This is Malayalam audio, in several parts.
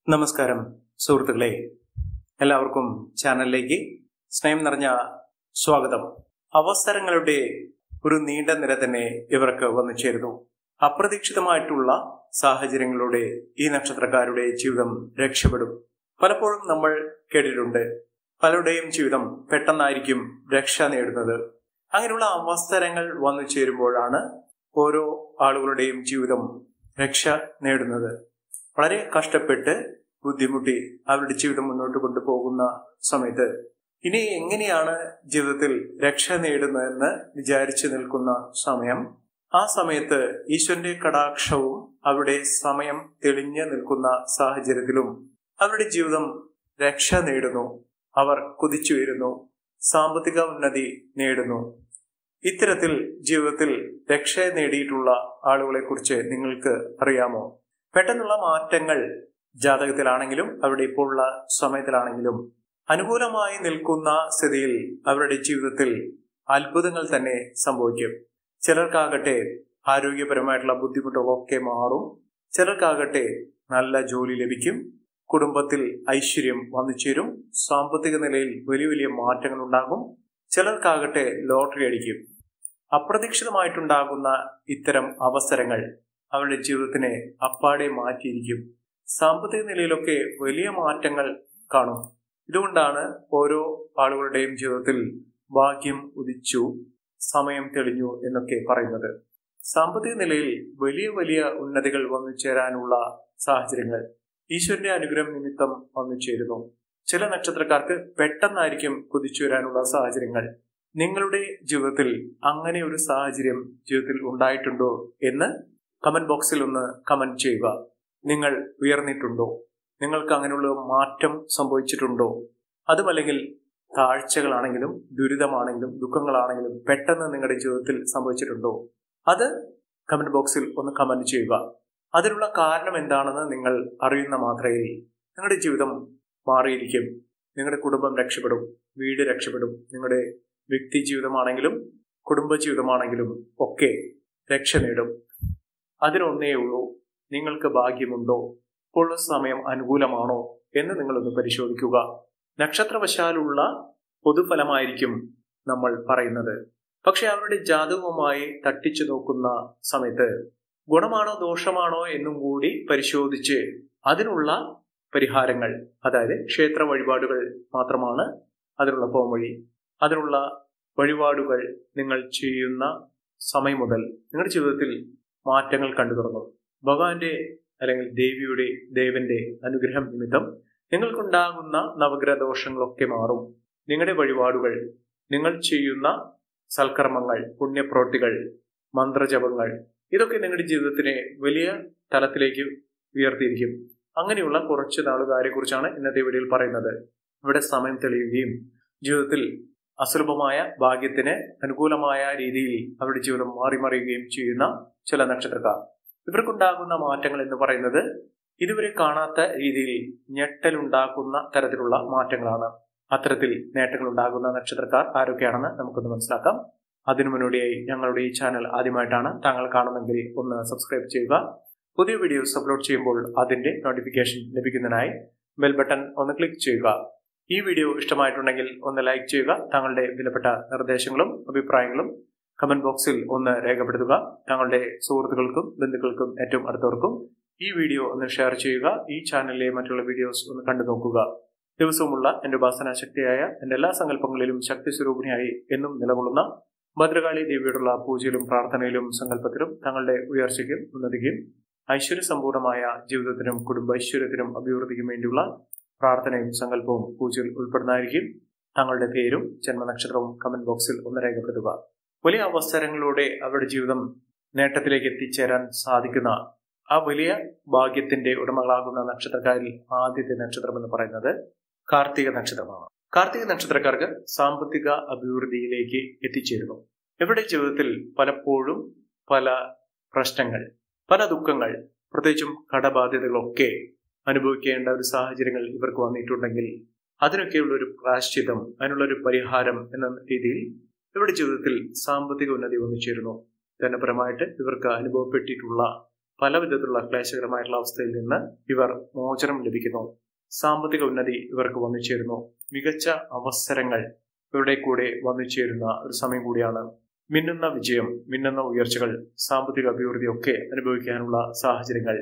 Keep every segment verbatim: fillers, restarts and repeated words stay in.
നമസ്കാരം സുഹൃത്തുക്കളെ, എല്ലാവർക്കും ചാനലിലേക്ക് സ്നേഹം നിറഞ്ഞ സ്വാഗതം. അവസരങ്ങളുടെ ഒരു നീണ്ട നിര തന്നെ ഇവർക്ക് വന്നു ചേരുന്നു. അപ്രതീക്ഷിതമായിട്ടുള്ള സാഹചര്യങ്ങളിലൂടെ ഈ നക്ഷത്രക്കാരുടെ ജീവിതം രക്ഷപ്പെടും. പലപ്പോഴും നമ്മൾ കേട്ടിട്ടുണ്ട്, പലരുടെയും ജീവിതം പെട്ടെന്നായിരിക്കും രക്ഷ നേടുന്നത്. അങ്ങനെയുള്ള അവസരങ്ങൾ വന്നു ചേരുമ്പോഴാണ് ഓരോ ആളുകളുടെയും ജീവിതം രക്ഷ നേടുന്നത്. വളരെ കഷ്ടപ്പെട്ട് ബുദ്ധിമുട്ടി അവരുടെ ജീവിതം മുന്നോട്ട് കൊണ്ടുപോകുന്ന സമയത്ത് ഇനി എങ്ങനെയാണ് ജീവിതത്തിൽ രക്ഷ നേടുന്നതെന്ന് വിചാരിച്ചു നിൽക്കുന്ന സമയം, ആ സമയത്ത് ഈശ്വരന്റെ കടാക്ഷവും അവരുടെ സമയം തെളിഞ്ഞു നിൽക്കുന്ന സാഹചര്യത്തിലും അവരുടെ ജീവിതം രക്ഷ നേടുന്നു. അവർ കുതിച്ചുയരുന്നു, സാമ്പത്തിക ഉന്നതി നേടുന്നു. ഇത്തരത്തിൽ ജീവിതത്തിൽ രക്ഷ നേടിയിട്ടുള്ള ആളുകളെ കുറിച്ച് നിങ്ങൾക്ക് അറിയാമോ? പെട്ടെന്നുള്ള മാറ്റങ്ങൾ ജാതകത്തിലാണെങ്കിലും അവരുടെ ഇപ്പോഴുള്ള സമയത്തിലാണെങ്കിലും അനുകൂലമായി നിൽക്കുന്ന സ്ഥിതിയിൽ അവരുടെ ജീവിതത്തിൽ അത്ഭുതങ്ങൾ തന്നെ സംഭവിക്കും. ചിലർക്കാകട്ടെ ആരോഗ്യപരമായിട്ടുള്ള ബുദ്ധിമുട്ടുകളൊക്കെ മാറും. ചിലർക്കാകട്ടെ നല്ല ജോലി ലഭിക്കും. കുടുംബത്തിൽ ഐശ്വര്യം വന്നു ചേരും. സാമ്പത്തിക നിലയിൽ വലിയ വലിയ മാറ്റങ്ങൾ ഉണ്ടാകും. ചിലർക്കാകട്ടെ ലോട്ടറി അടിക്കും. അപ്രതീക്ഷിതമായിട്ടുണ്ടാകുന്ന ഇത്തരം അവസരങ്ങൾ അവരുടെ ജീവിതത്തിനെ അപ്പാടെ മാറ്റിയിരിക്കും. സാമ്പത്തിക നിലയിലൊക്കെ വലിയ മാറ്റങ്ങൾ കാണും. ഇതുകൊണ്ടാണ് ഓരോ ആളുകളുടെയും ജീവിതത്തിൽ ഭാഗ്യം ഉദിച്ചു, സമയം തെളിഞ്ഞു എന്നൊക്കെ പറയുന്നത്. സാമ്പത്തിക നിലയിൽ വലിയ വലിയ ഉന്നതികൾ വന്നു ചേരാനുള്ള സാഹചര്യങ്ങൾ ഈശ്വരന്റെ അനുഗ്രഹം നിമിത്തം വന്നു ചേരുന്നു. ചില നക്ഷത്രക്കാർക്ക് പെട്ടെന്നായിരിക്കും കുതിച്ചു വരാനുള്ള സാഹചര്യങ്ങൾ. നിങ്ങളുടെ ജീവിതത്തിൽ അങ്ങനെ ഒരു സാഹചര്യം ജീവിതത്തിൽ ഉണ്ടായിട്ടുണ്ടോ എന്ന് കമന്റ് ബോക്സിൽ ഒന്ന് കമന്റ് ചെയ്യുക. നിങ്ങൾ ഉയർന്നിട്ടുണ്ടോ? നിങ്ങൾക്ക് അങ്ങനെയുള്ള മാറ്റം സംഭവിച്ചിട്ടുണ്ടോ? അതുമല്ലെങ്കിൽ താഴ്ചകളാണെങ്കിലും ദുരിതമാണെങ്കിലും ദുഃഖങ്ങളാണെങ്കിലും പെട്ടെന്ന് നിങ്ങളുടെ ജീവിതത്തിൽ സംഭവിച്ചിട്ടുണ്ടോ? അത് കമന്റ് ബോക്സിൽ ഒന്ന് കമന്റ് ചെയ്യുക. അതിനുള്ള കാരണം എന്താണെന്ന് നിങ്ങൾ അറിയുന്ന മാത്രയിൽ നിങ്ങളുടെ ജീവിതം മാറിയിരിക്കും. നിങ്ങളുടെ കുടുംബം രക്ഷപ്പെടും, വീട് രക്ഷപ്പെടും. നിങ്ങളുടെ വ്യക്തി ജീവിതമാണെങ്കിലും കുടുംബ ജീവിതമാണെങ്കിലും ഒക്കെ രക്ഷ നേടും. അതിനൊന്നേ ഉള്ളൂ, നിങ്ങൾക്ക് ഭാഗ്യമുണ്ടോ? ഇപ്പോഴുള്ള സമയം അനുകൂലമാണോ എന്ന് നിങ്ങളൊന്ന് പരിശോധിക്കുക. നക്ഷത്രവശാലുള്ള പൊതുഫലമായിരിക്കും നമ്മൾ പറയുന്നത്. പക്ഷെ അവരുടെ ജാതകവുമായി തട്ടിച്ചു നോക്കുന്ന സമയത്ത് ഗുണമാണോ ദോഷമാണോ എന്നും കൂടി പരിശോധിച്ച് അതിനുള്ള പരിഹാരങ്ങൾ, അതായത് ക്ഷേത്ര വഴിപാടുകൾ മാത്രമാണ് അതിനുള്ള പോംവഴി. അതിനുള്ള വഴിപാടുകൾ നിങ്ങൾ ചെയ്യുന്ന സമയം മുതൽ നിങ്ങളുടെ ജീവിതത്തിൽ മാറ്റങ്ങൾ കണ്ടു തുടങ്ങും. ഭഗവാന്റെ അല്ലെങ്കിൽ ദേവിയുടെ ദേവന്റെ അനുഗ്രഹം നിമിത്തം നിങ്ങൾക്കുണ്ടാകുന്ന നവഗ്രഹ ദോഷങ്ങളൊക്കെ മാറും. നിങ്ങളുടെ വഴിപാടുകൾ, നിങ്ങൾ ചെയ്യുന്ന സൽക്കർമ്മങ്ങൾ, പുണ്യപ്രവൃത്തികൾ, മന്ത്രജപങ്ങൾ, ഇതൊക്കെ നിങ്ങളുടെ ജീവിതത്തിനെ വലിയ തലത്തിലേക്ക് ഉയർത്തിയിരിക്കും. അങ്ങനെയുള്ള കുറച്ച് നാളുകാരെ കുറിച്ചാണ് ഇന്നത്തെ വീഡിയോയിൽ പറയുന്നത്. ഇവിടെ സമയം തെളിയുകയും ജീവിതത്തിൽ അസുലഭമായ ഭാഗ്യത്തിന് അനുകൂലമായ രീതിയിൽ അവരുടെ ജീവിതം മാറിമറിയുകയും ചെയ്യുന്ന ചില നക്ഷത്രക്കാർ. ഇവർക്കുണ്ടാകുന്ന മാറ്റങ്ങൾ എന്ന് പറയുന്നത് ഇതുവരെ കാണാത്ത രീതിയിൽ ഞെട്ടലുണ്ടാക്കുന്ന തരത്തിലുള്ള മാറ്റങ്ങളാണ്. അത്തരത്തിൽ നേട്ടങ്ങൾ ഉണ്ടാകുന്ന നക്ഷത്രക്കാർ ആരൊക്കെയാണെന്ന് നമുക്കൊന്ന് മനസ്സിലാക്കാം. അതിനു മുന്നോടിയായി ഞങ്ങളുടെ ഈ ചാനൽ ആദ്യമായിട്ടാണ് താങ്കൾ കാണുന്നെങ്കിൽ ഒന്ന് സബ്സ്ക്രൈബ് ചെയ്യുക. പുതിയ വീഡിയോസ് അപ്ലോഡ് ചെയ്യുമ്പോൾ അതിന്റെ നോട്ടിഫിക്കേഷൻ ലഭിക്കുന്നതിനായി ബെൽ ബട്ടൺ ഒന്ന് ക്ലിക്ക് ചെയ്യുക. ഈ വീഡിയോ ഇഷ്ടമായിട്ടുണ്ടെങ്കിൽ ഒന്ന് ലൈക്ക് ചെയ്യുക. താങ്കളുടെ വിലപ്പെട്ട നിർദ്ദേശങ്ങളും അഭിപ്രായങ്ങളും കമന്റ് ബോക്സിൽ ഒന്ന് രേഖപ്പെടുത്തുക. താങ്കളുടെ സുഹൃത്തുക്കൾക്കും ബന്ധുക്കൾക്കും ഏറ്റവും അടുത്തവർക്കും ഈ വീഡിയോ ഒന്ന് ഷെയർ ചെയ്യുക. ഈ ചാനലിലെ മറ്റുള്ള വീഡിയോസ് ഒന്ന് കണ്ടു നോക്കുക. ദിവസവുമുള്ള എന്റെ ഉപാസനാ ശക്തിയായ എന്റെ എല്ലാ സങ്കല്പങ്ങളിലും ശക്തി സ്വരൂപിണിയായി എന്നും നിലകൊള്ളുന്ന ഭദ്രകാളി ദേവിയോടുള്ള പൂജയിലും പ്രാർത്ഥനയിലും സങ്കല്പത്തിലും തങ്ങളുടെ ഉയർച്ചയ്ക്കും ഉന്നതിക്കും ഐശ്വര്യസമ്പൂർണമായ ജീവിതത്തിനും കുടുംബ ഐശ്വര്യത്തിനും അഭിവൃദ്ധിക്കും വേണ്ടിയുള്ള പ്രാർത്ഥനയും സങ്കല്പവും പൂജയിൽ ഉൾപ്പെടുന്നതായിരിക്കും. തങ്ങളുടെ പേരും ജന്മനക്ഷത്രവും കമന്റ് ബോക്സിൽ ഒന്ന് രേഖപ്പെടുത്തുക. വലിയ അവസരങ്ങളിലൂടെ അവരുടെ ജീവിതം നേട്ടത്തിലേക്ക് എത്തിച്ചേരാൻ സാധിക്കുന്ന ആ വലിയ ഭാഗ്യത്തിന്റെ ഉടമകളാകുന്ന നക്ഷത്രക്കാരിൽ ആദ്യത്തെ നക്ഷത്രം എന്ന് പറയുന്നത് കാർത്തിക നക്ഷത്രമാണ്. കാർത്തിക നക്ഷത്രക്കാർക്ക് സാമ്പത്തിക അഭിവൃദ്ധിയിലേക്ക് എത്തിച്ചേരുന്നു. ഇവരുടെ ജീവിതത്തിൽ പലപ്പോഴും പല പ്രശ്നങ്ങൾ, പല ദുഃഖങ്ങൾ, പ്രത്യേകിച്ചും കടബാധ്യതകളൊക്കെ അനുഭവിക്കേണ്ട ഒരു സാഹചര്യങ്ങൾ ഇവർക്ക് വന്നിട്ടുണ്ടെങ്കിൽ അതിനൊക്കെയുള്ള ഒരു പ്രായശ്ചിത്തം, അതിനുള്ളൊരു പരിഹാരം എന്ന രീതിയിൽ ഇവരുടെ ജീവിതത്തിൽ സാമ്പത്തിക ഉന്നതി വന്നു ചേരുന്നു. ധനപരമായിട്ട് ഇവർക്ക് അനുഭവപ്പെട്ടിട്ടുള്ള പല വിധത്തിലുള്ള ക്ലേശകരമായിട്ടുള്ള അവസ്ഥയിൽ നിന്ന് ഇവർ മോചനം ലഭിക്കുന്നു. സാമ്പത്തിക ഉന്നതി ഇവർക്ക് വന്നു ചേരുന്നു. മികച്ച അവസരങ്ങൾ ഇവരുടെ കൂടെ വന്നു ചേരുന്ന ഒരു സമയം കൂടിയാണ്. മിന്നുന്ന വിജയം, മിന്നുന്ന ഉയർച്ചകൾ, സാമ്പത്തിക അഭിവൃദ്ധി ഒക്കെ അനുഭവിക്കാനുള്ള സാഹചര്യങ്ങൾ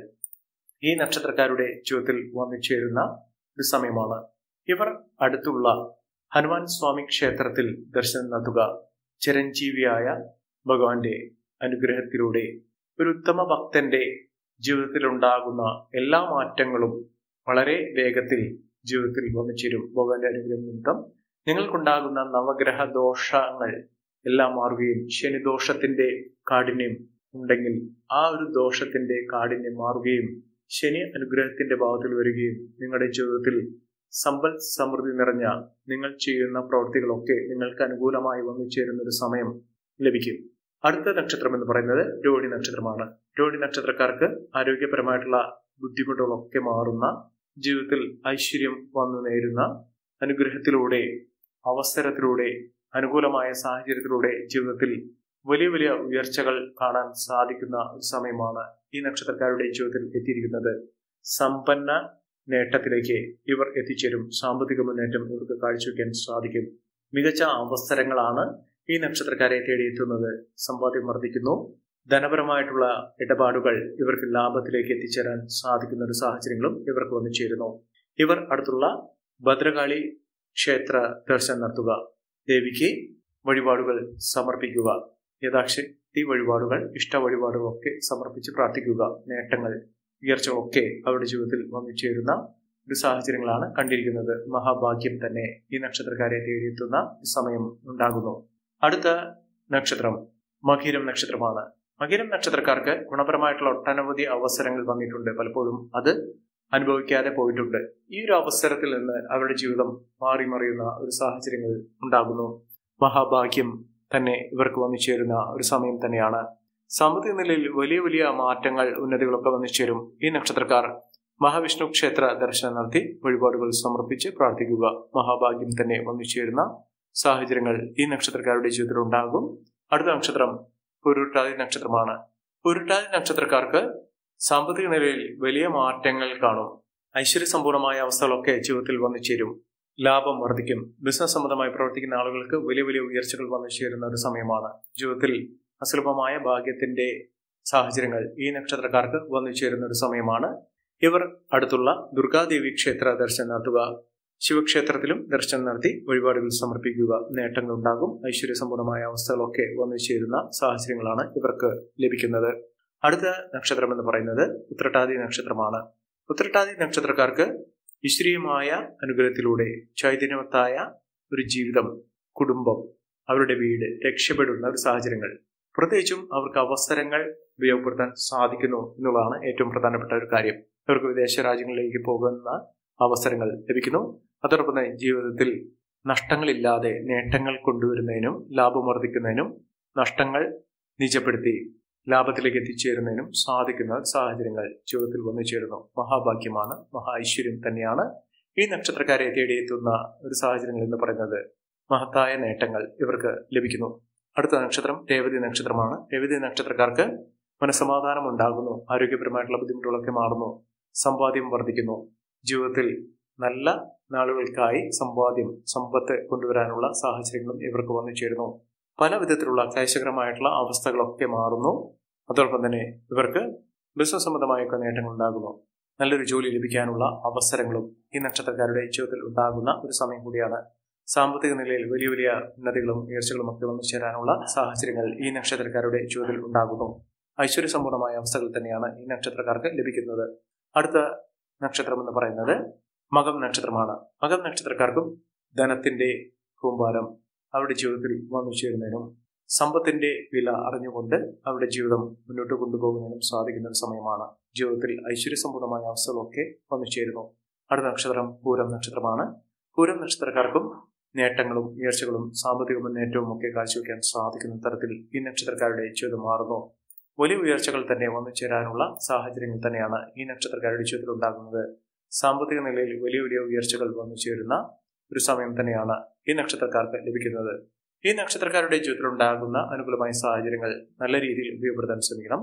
ഈ നക്ഷത്രക്കാരുടെ ജീവിതത്തിൽ വന്നു ചേരുന്ന ഒരു സമയമാണ്. ഇവർ അടുത്തുള്ള ഹനുമാൻ സ്വാമി ക്ഷേത്രത്തിൽ ദർശനം നടത്തുക. ചിരഞ്ജീവിയായ ഭഗവാന്റെ അനുഗ്രഹത്തിലൂടെ ഒരു ഉത്തമ ഭക്തന്റെ ജീവിതത്തിൽ ഉണ്ടാകുന്ന എല്ലാ മാറ്റങ്ങളും വളരെ വേഗത്തിൽ ജീവിതത്തിൽ വന്നു ചേരും. ഭഗവാന്റെ അനുഗ്രഹം നിമിത്തം നിങ്ങൾക്കുണ്ടാകുന്ന നവഗ്രഹ ദോഷങ്ങൾ എല്ലാം മാറുകയും ശനിദോഷത്തിന്റെ കാഠിന്യം ഉണ്ടെങ്കിൽ ആ ഒരു ദോഷത്തിന്റെ കാഠിന്യം മാറുകയും ശനി അനുഗ്രഹത്തിന്റെ ഭാവത്തിൽ വരികയും നിങ്ങളുടെ ജീവിതത്തിൽ സമ്പൽ സമൃദ്ധി നിറഞ്ഞ നിങ്ങൾ ചെയ്യുന്ന പ്രവൃത്തികളൊക്കെ നിങ്ങൾക്ക് അനുകൂലമായി വന്നു ചേരുന്ന ഒരു സമയം ലഭിക്കും. അടുത്ത നക്ഷത്രം എന്ന് പറയുന്നത് രോഹിണി നക്ഷത്രമാണ്. രോഹിണി നക്ഷത്രക്കാർക്ക് ആരോഗ്യപരമായിട്ടുള്ള ബുദ്ധിമുട്ടുകളൊക്കെ മാറുന്ന, ജീവിതത്തിൽ ഐശ്വര്യം വന്നു നേരുന്ന, അനുഗ്രഹത്തിലൂടെ, അവസരത്തിലൂടെ, അനുകൂലമായ സാഹചര്യത്തിലൂടെ ജീവിതത്തിൽ വലിയ വലിയ ഉയർച്ചകൾ കാണാൻ സാധിക്കുന്ന ഒരു സമയമാണ് ഈ നക്ഷത്രക്കാരുടെ ജീവിതത്തിൽ എത്തിയിരിക്കുന്നത്. സമ്പന്ന നേട്ടത്തിലേക്ക് ഇവർ എത്തിച്ചേരും. സാമ്പത്തിക മുന്നേറ്റം ഇവർക്ക് കാഴ്ചവെക്കാൻ സാധിക്കും. മികച്ച അവസരങ്ങളാണ് ഈ നക്ഷത്രക്കാരെ തേടിയെത്തുന്നത്. സമ്പാദ്യം വർദ്ധിക്കുന്നു. ധനപരമായിട്ടുള്ള ഇടപാടുകൾ ഇവർക്ക് ലാഭത്തിലേക്ക് എത്തിച്ചേരാൻ സാധിക്കുന്ന ഒരു സാഹചര്യങ്ങളും ഇവർക്ക് വന്നു ചേരുന്നു. ഇവർ അടുത്തുള്ള ഭദ്രകാളി ക്ഷേത്ര ദർശനം നടത്തുക. ദേവിക്ക് വഴിപാടുകൾ സമർപ്പിക്കുക. യഥാശക്തി വഴിപാടുകൾ, ഇഷ്ട വഴിപാടുകളൊക്കെ സമർപ്പിച്ച് പ്രാർത്ഥിക്കുക. നേട്ടങ്ങൾ, ഉയർച്ചകളൊക്കെ അവരുടെ ജീവിതത്തിൽ വന്നു ചേരുന്ന ഒരു സാഹചര്യങ്ങളാണ് കണ്ടിരിക്കുന്നത്. മഹാഭാഗ്യം തന്നെ ഈ നക്ഷത്രക്കാരെ തേടിയെത്തുന്ന സമയം ഉണ്ടാകുന്നു. അടുത്ത നക്ഷത്രം മകീരം നക്ഷത്രമാണ്. മകീരം നക്ഷത്രക്കാർക്ക് ഗുണപരമായിട്ടുള്ള ഒട്ടനവധി അവസരങ്ങൾ വന്നിട്ടുണ്ട്. പലപ്പോഴും അത് അനുഭവിക്കാതെ പോയിട്ടുണ്ട്. ഈ ഒരു അവസരത്തിൽ നിന്ന് അവരുടെ ജീവിതം മാറി മറിയുന്ന ഒരു സാഹചര്യങ്ങൾ ഉണ്ടാകുന്നു. മഹാഭാഗ്യം തന്നെ ഇവർക്ക് വന്നു ചേരുന്ന ഒരു സമയം തന്നെയാണ്. സാമ്പത്തിക നിലയിൽ വലിയ വലിയ മാറ്റങ്ങൾ, ഉന്നതികളൊക്കെ വന്നു ചേരും. ഈ നക്ഷത്രക്കാർ മഹാവിഷ്ണു ക്ഷേത്ര ദർശനം നടത്തി വഴിപാടുകൾ സമർപ്പിച്ച് പ്രാർത്ഥിക്കുക. മഹാഭാഗ്യം തന്നെ വന്നു ചേരുന്ന സാഹചര്യങ്ങൾ ഈ നക്ഷത്രക്കാരുടെ ജീവിതത്തിൽ ഉണ്ടാകും. അടുത്ത നക്ഷത്രം പുരുട്ടാതി നക്ഷത്രമാണ്. പുരുട്ടാതി നക്ഷത്രക്കാർക്ക് സാമ്പത്തിക നിലയിൽ വലിയ മാറ്റങ്ങൾ കാണും. ഐശ്വര്യസമ്പൂർണമായ അവസ്ഥകളൊക്കെ ജീവിതത്തിൽ വന്നു ചേരും. ലാഭം വർദ്ധിക്കും. ബിസിനസ് സംബന്ധമായി പ്രവർത്തിക്കുന്ന ആളുകൾക്ക് വലിയ വലിയ ഉയർച്ചകൾ വന്നു ചേരുന്ന ഒരു സമയമാണ്. ജീവിതത്തിൽ അസുലഭമായ ഭാഗ്യത്തിന്റെ സാഹചര്യങ്ങൾ ഈ നക്ഷത്രക്കാർക്ക് വന്നു ചേരുന്ന ഒരു സമയമാണ്. ഇവർ അടുത്തുള്ള ദുർഗാദേവി ക്ഷേത്ര ദർശനം നടത്തുക. ശിവക്ഷേത്രത്തിലും ദർശനം നടത്തി വഴിപാടുകൾ സമർപ്പിക്കുക. നേട്ടങ്ങൾ ഉണ്ടാകും. ഐശ്വര്യസമ്പൂർണമായ അവസ്ഥകളൊക്കെ വന്നു ചേരുന്ന സാഹചര്യങ്ങളാണ് ഇവർക്ക് ലഭിക്കുന്നത്. അടുത്ത നക്ഷത്രം എന്ന് പറയുന്നത് ഉത്രട്ടാതി നക്ഷത്രമാണ്. ഉത്രട്ടാതി നക്ഷത്രക്കാർക്ക് ഈശ്വരീയമായ അനുഗ്രഹത്തിലൂടെ ചൈതന്യവത്തായ ഒരു ജീവിതം, കുടുംബം, അവരുടെ വീട് രക്ഷപ്പെടുന്ന ഒരു സാഹചര്യങ്ങൾ, പ്രത്യേകിച്ചും അവർക്ക് അവസരങ്ങൾ ഉപയോഗപ്പെടുത്താൻ സാധിക്കുന്നു എന്നുള്ളതാണ് ഏറ്റവും പ്രധാനപ്പെട്ട ഒരു കാര്യം. അവർക്ക് വിദേശ രാജ്യങ്ങളിലേക്ക് പോകുന്ന അവസരങ്ങൾ ലഭിക്കുന്നു. അതോടൊപ്പം തന്നെ ജീവിതത്തിൽ നഷ്ടങ്ങളില്ലാതെ നേട്ടങ്ങൾ കൊണ്ടുവരുന്നതിനും ലാഭം വർദ്ധിക്കുന്നതിനും നഷ്ടങ്ങൾ നിജപ്പെടുത്തി ലാഭത്തിലേക്ക് എത്തിച്ചേരുന്നതിനും സാധിക്കുന്ന സാഹചര്യങ്ങൾ ജീവിതത്തിൽ വന്നു ചേരുന്നു. മഹാഭാഗ്യമാണ്, മഹാ ഐശ്വര്യം തന്നെയാണ് ഈ നക്ഷത്രക്കാരെ തേടിയെത്തുന്ന ഒരു സാഹചര്യങ്ങൾ എന്ന് പറയുന്നത്. മഹത്തായ നേട്ടങ്ങൾ ഇവർക്ക് ലഭിക്കുന്നു. അടുത്ത നക്ഷത്രം രേവതി നക്ഷത്രമാണ്. രേവതി നക്ഷത്രക്കാർക്ക് മനസ്സമാധാനം ഉണ്ടാകുന്നു. ആരോഗ്യപരമായിട്ടുള്ള ബുദ്ധിമുട്ടുകളൊക്കെ മാറുന്നു. സമ്പാദ്യം വർദ്ധിക്കുന്നു. ജീവിതത്തിൽ നല്ല നാളുകൾക്കായി സമ്പാദ്യം, സമ്പത്ത് കൊണ്ടുവരാനുള്ള സാഹചര്യങ്ങളും ഇവർക്ക് വന്നു ചേരുന്നു. പല വിധത്തിലുള്ള ക്ലേശകരമായിട്ടുള്ള അവസ്ഥകളൊക്കെ മാറുന്നു. അതോടൊപ്പം തന്നെ ഇവർക്ക് ബിസിനസ് സംബന്ധമായൊക്കെ നേട്ടങ്ങൾ ഉണ്ടാകുന്നു. നല്ലൊരു ജോലി ലഭിക്കാനുള്ള അവസരങ്ങളും ഈ നക്ഷത്രക്കാരുടെ ജീവിതത്തിൽ ഉണ്ടാകുന്ന ഒരു സമയം കൂടിയാണ്. സാമ്പത്തിക നിലയിൽ വലിയ വലിയ ഉന്നതികളും ഉയർച്ചകളും ഒക്കെ വന്നു ചേരാനുള്ള സാഹചര്യങ്ങൾ ഈ നക്ഷത്രക്കാരുടെ ജീവിതത്തിൽ ഉണ്ടാകുന്നു. ഐശ്വര്യസമ്പൂർണമായ അവസ്ഥകൾ തന്നെയാണ് ഈ നക്ഷത്രക്കാർക്ക് ലഭിക്കുന്നത്. അടുത്ത നക്ഷത്രം എന്ന് പറയുന്നത് മകം നക്ഷത്രമാണ്. മകം നക്ഷത്രക്കാർക്കും ധനത്തിന്റെ കൂമ്പാരം അവരുടെ ജീവിതത്തിൽ വന്നു ചേരുന്നതിനും സമ്പത്തിന്റെ വില അറിഞ്ഞുകൊണ്ട് അവരുടെ ജീവിതം മുന്നോട്ട് കൊണ്ടുപോകുന്നതിനും സാധിക്കുന്ന ഒരു സമയമാണ്. ജീവിതത്തിൽ ഐശ്വര്യസമ്പൂർണമായ അവസ്ഥകളൊക്കെ വന്നു ചേരുന്നു. അടുത്ത നക്ഷത്രം പൂരം നക്ഷത്രമാണ്. പൂരം നക്ഷത്രക്കാർക്കും നേട്ടങ്ങളും ഉയർച്ചകളും സാമ്പത്തിക മുന്നേറ്റവും ഒക്കെ കാഴ്ചവെക്കാൻ സാധിക്കുന്ന തരത്തിൽ ഈ നക്ഷത്രക്കാരുടെ ജീവിതം മാറുന്നു. വലിയ ഉയർച്ചകൾ തന്നെ വന്നു ചേരാനുള്ള സാഹചര്യങ്ങൾ തന്നെയാണ് ഈ നക്ഷത്രക്കാരുടെ ജീവിതത്തിൽ ഉണ്ടാകുന്നത്. സാമ്പത്തിക നിലയിൽ വലിയ വലിയ ഉയർച്ചകൾ വന്നു ചേരുന്ന ഒരു സമയം തന്നെയാണ് ഈ നക്ഷത്രക്കാർക്ക് ലഭിക്കുന്നത്. ഈ നക്ഷത്രക്കാരുടെ ജീവിതത്തിൽ ഉണ്ടാകുന്ന അനുകൂലമായ സാഹചര്യങ്ങൾ നല്ല രീതിയിൽ ഉപയോഗപ്പെടുത്താൻ ശ്രമിക്കണം.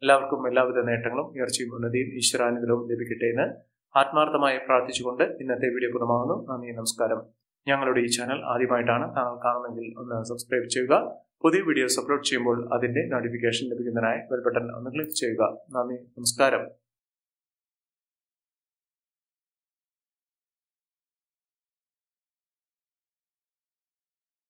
എല്ലാവർക്കും എല്ലാവിധ നേട്ടങ്ങളും ഉയർച്ചയും ഉന്നതിയും ഈശ്വരാനുഗ്രഹവും ലഭിക്കട്ടെ എന്ന് ആത്മാർത്ഥമായി പ്രാർത്ഥിച്ചുകൊണ്ട് ഇന്നത്തെ വീഡിയോ പൂർണ്ണമാകുന്നു. നന്ദി, നമസ്കാരം. ഞങ്ങളുടെ ഈ ചാനൽ ആദ്യമായിട്ടാണ് താങ്കൾ കാണുമെങ്കിൽ ഒന്ന് സബ്സ്ക്രൈബ് ചെയ്യുക. പുതിയ വീഡിയോസ് അപ്ലോഡ് ചെയ്യുമ്പോൾ അതിന്റെ നോട്ടിഫിക്കേഷൻ ലഭിക്കുന്നതിനായി ബെൽ ബട്ടൺ ഒന്ന് ക്ലിക്ക് ചെയ്യുക. നന്ദി, നമസ്കാരം.